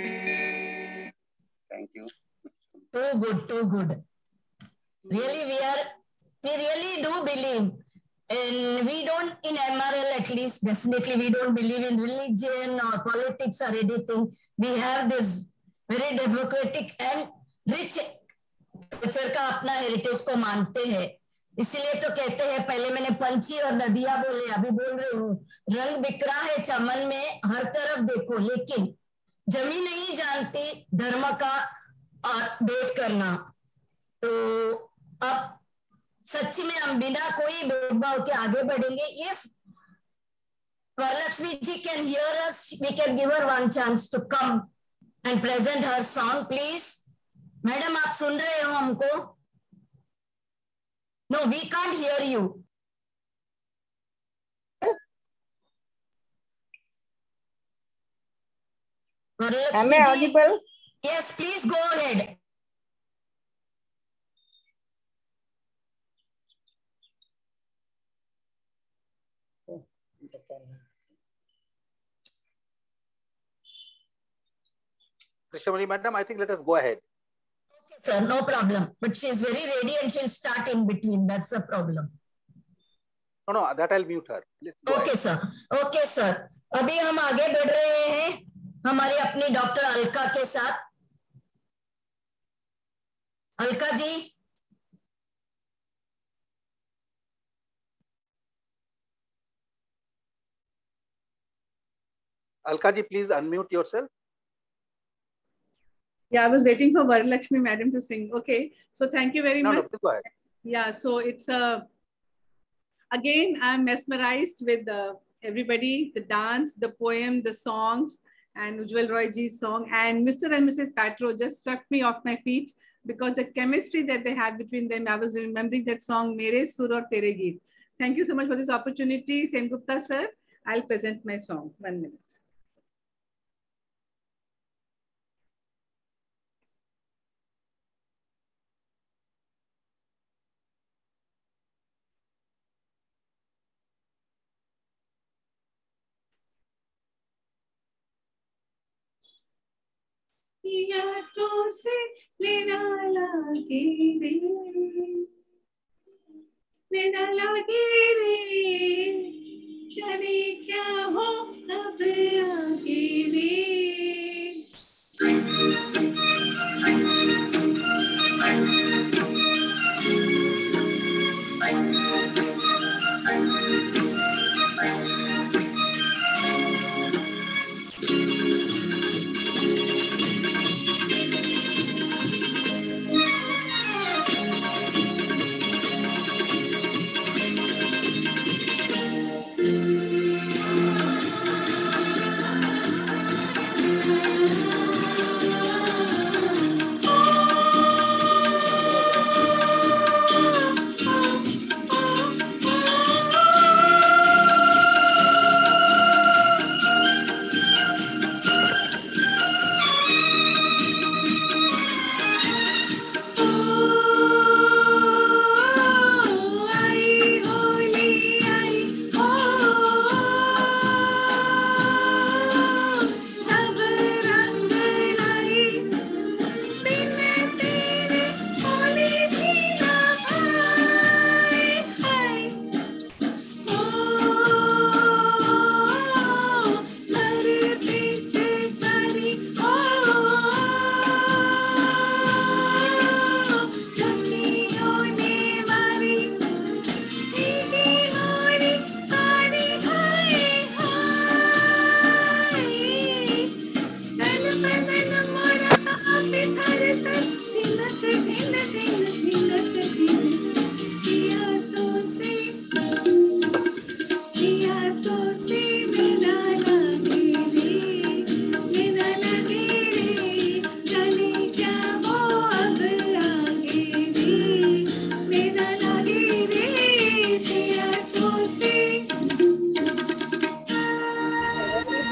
Thank you. Too good, too good. Really, we are, we really do believe, and we don't, in M R L at least, definitely we don't believe in religion or politics or anything. We have this very democratic and rich culture का अपना हेरिटेज को मानते हैं। इसीलिए तो कहते हैं, पहले मैंने पंछी और नदियां बोले, अभी बोल रही हूँ रंग बिखरा है चमन में, हर तरफ देखो, लेकिन जमी नहीं जानती धर्म का और भेद करना। तो अब सच्ची में हम बिना कोई भेदभाव के आगे बढ़ेंगे। If Varalakshmi ji can hear us, we can give her one chance to come and present her song, please. Madam, आप सुन रहे हो हमको? No, we can't hear you. Am I audible? Yes, please go ahead. Krishnamani madam, I think let us go ahead. Okay, sir, no problem. But she is very ready and she'll start in between. That's the problem. No, no, that I'll mute her. Let's go Okay, ahead. sir. Okay, sir. अभी हम आगे बढ़ रहे हैं हमारी अपनी डॉक्टर अलका के साथ। Alka ji, Alka ji, please unmute yourself. Yeah, I was waiting for Varalakshmi madam to sing. Okay, so thank you very No, much. no, please go ahead. Yeah, so it's a uh, again I'm mesmerized with uh, everybody, the dance, the poem, the songs, and Ujjwal Roy ji's song, and Mister and Missus Patro just struck me off my feet because the chemistry that they had between them. I was remembering that song Mere Sur aur Tere Geet. Thank you so much for this opportunity, Sen Gupta sir. I'll present my song. One minute. यादों से निराला के रे, निराला के रे, चले क्या हो अब आगे रे।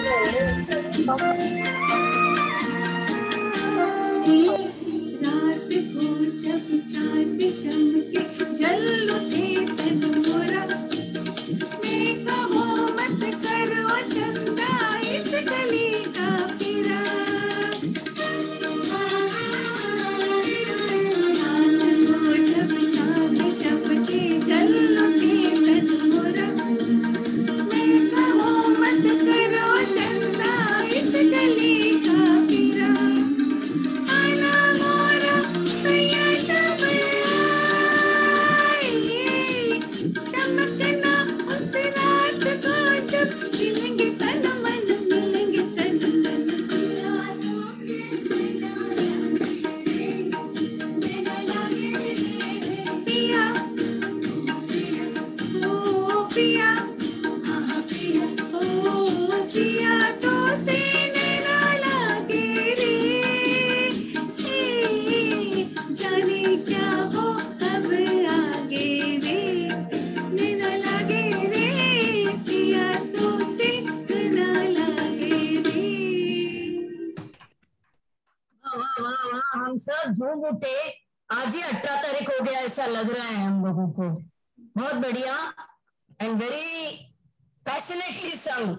रात को जब चांद चमके जल उठे तन मोरा मैं कहो मत करो चंदा इस गली का फिरा चांद को जब चांद चमके जल उठे तन मोरा मैं कहो मत करो चंदा इस गली का फिरा आना मोरा सैया जब आए चमकना उस रात को जब मिलेंगे तन मन मिलेंगे तन मन पिया ओ पिया ओ पिया तो से नैना लागे रे ए, जाने क्या हो अब आगे रे नैना लागे रे पिया तो से नैना लागे रे। वाह वाह वाह वाह, हम सब झूम उठे। आज ही अठारह तारीख हो गया ऐसा लग रहा है हम लोगों को। बहुत बढ़िया एंड वेरी पैशनेटली संग।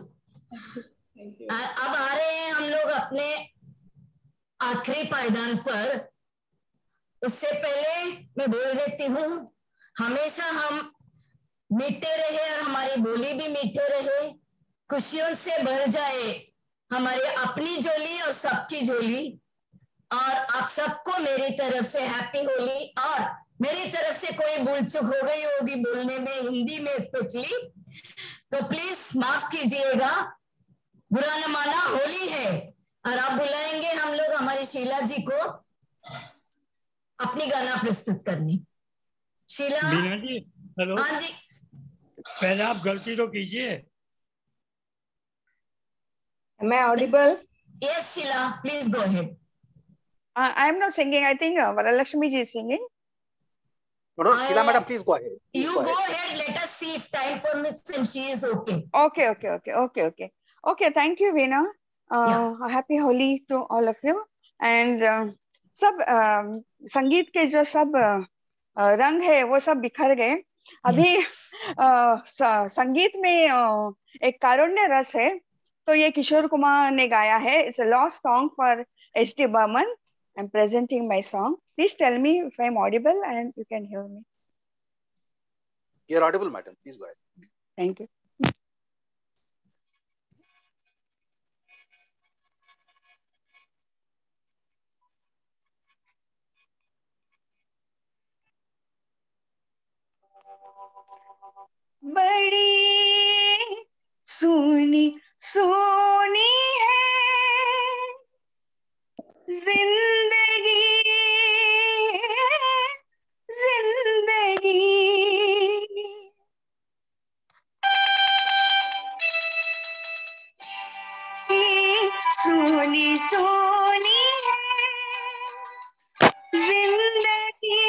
अब आ रहे हैं हम लोग अपने आखिरी पायदान पर। उससे पहले मैं बोल देती हूँ, हमेशा हम मीठे रहे और हमारी बोली भी मीठे रहे, खुशियों से भर जाए हमारी अपनी झोली और सबकी झोली। और आप सबको मेरी तरफ से हैप्पी होली। और मेरी तरफ से कोई भूल चूक हो गई होगी बोलने में, हिंदी में स्पेशली, तो प्लीज माफ कीजिएगा, बुरा न माना, होली है। और आप बुलाएंगे हम लोग हमारी शीला जी को अपनी गाना प्रस्तुत करनी। शीला। मीना जी हेलो। हाँ जी। पहले आप गलती तो कीजिए। Am I audible? Yes, Sheila, please go ahead. Uh, I am not singing. I think uh, Varalakshmi ji is singing. No, no, Sheila madam, please go ahead. Please You go ahead. Let us see if time permits and she is okay. Okay, okay, okay, okay, okay. Okay, thank you, Veena. Uh, yeah. Happy Holi to all of you. And uh, सब uh, संगीत के जो सब uh, रंग है वो सब बिखर गए। अभी uh, संगीत में uh, एक कारुण्य रस है, तो ये किशोर कुमार ने गाया है। It's a lost song for H D Burman. I'm presenting my song. Please tell me if I'm audible and you can hear me. You're audible, madam. Please go ahead. Thank you. बड़ी सोनी सोनी है जिंदगी जिंदगी सोनी सोनी है जिंदगी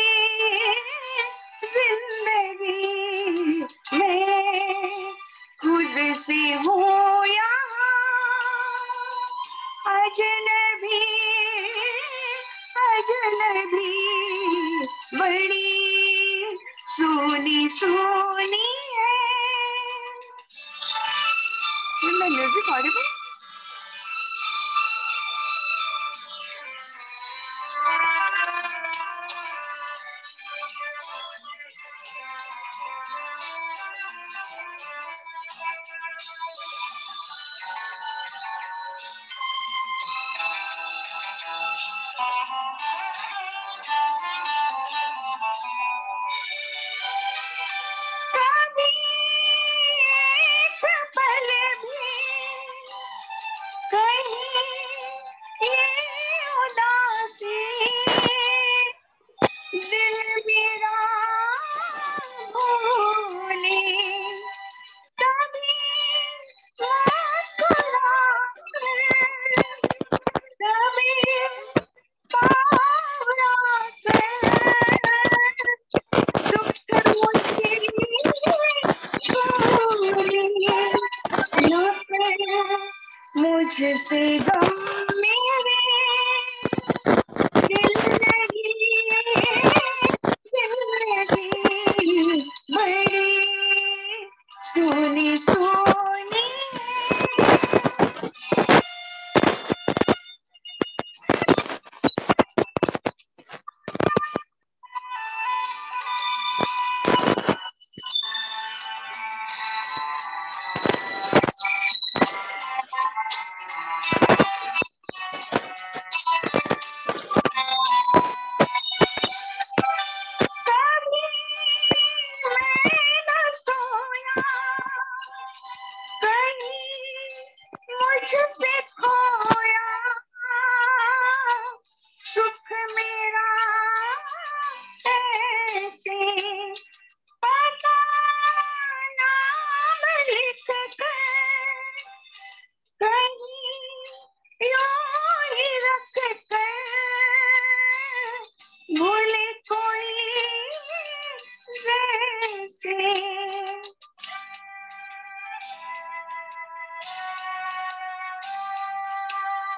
जिंदगी मैं खुद से हूँ यहाँ अजनबी अजनबी बड़ी सोनी सोनी है। Is my music audible? मुझसे गम मेरे जिंदगी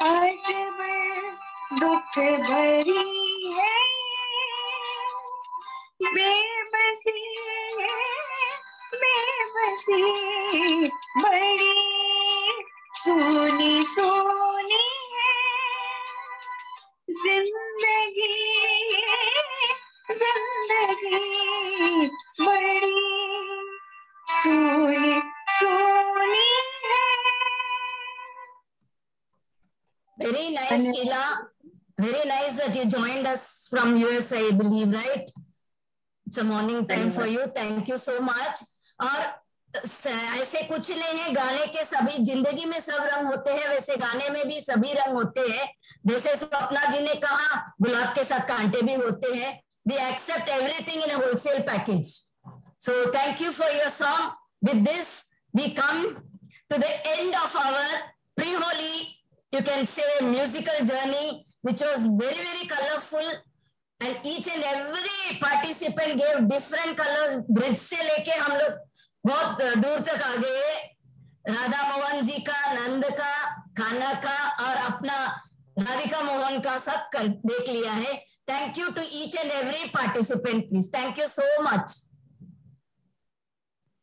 आज मैं दुख भरी है बेबसी बेबसी बड़ी सोनी सोनी है जिंदगी जिंदगी बड़ी सोनी सोनी है. Very nice, Sheila. Very nice that you joined us from U S, I believe, right? It's a morning time for you. Thank you so much. और ऐसे कुछ नहीं है, गाने के सभी, जिंदगी में सब रंग होते हैं, वैसे गाने में भी सभी रंग होते हैं. जैसे स्वप्ना जी ने कहा गुलाब के साथ कांटे भी होते हैं. We accept everything in a wholesale package. So thank you for your song. With this, we come to the end of our pre-Holi, you can say, musical journey, which was very, very colorful. And each and every participant gave different colors. Bridge से लेके हम लोग बहुत दूर तक आ गए. राधा मोहन जी का, नंद का, कान्हा का और अपना राधिका मोहन का सब कर देख लिया है. Thank you to each and every participant, please. Thank you so much.